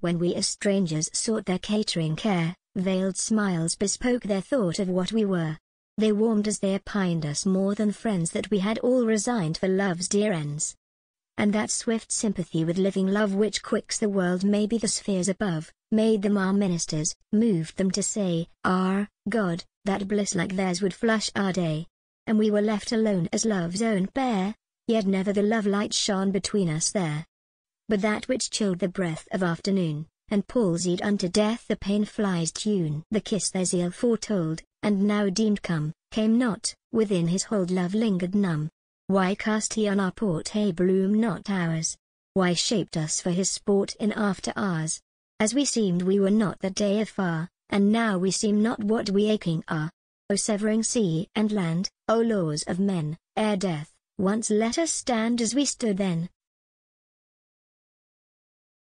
When we as strangers sought their catering care, veiled smiles bespoke their thought of what we were. They warmed as they opined us more than friends that we had all resigned for love's dear ends. And that swift sympathy with living love which quicks the world maybe the spheres above, made them our ministers, moved them to say, "Our God, that bliss like theirs would flush our day." And we were left alone as love's own pair, yet never the love light shone between us there. But that which chilled the breath of afternoon, and palsied unto death the pain fly's tune. The kiss their zeal foretold, and now deemed come, came not, within his hold love lingered numb. Why cast he on our port a bloom not ours? Why shaped us for his sport in after hours? As we seemed we were not that day afar, and now we seem not what we aching are. O severing sea and land, O laws of men, ere death, once let us stand as we stood then,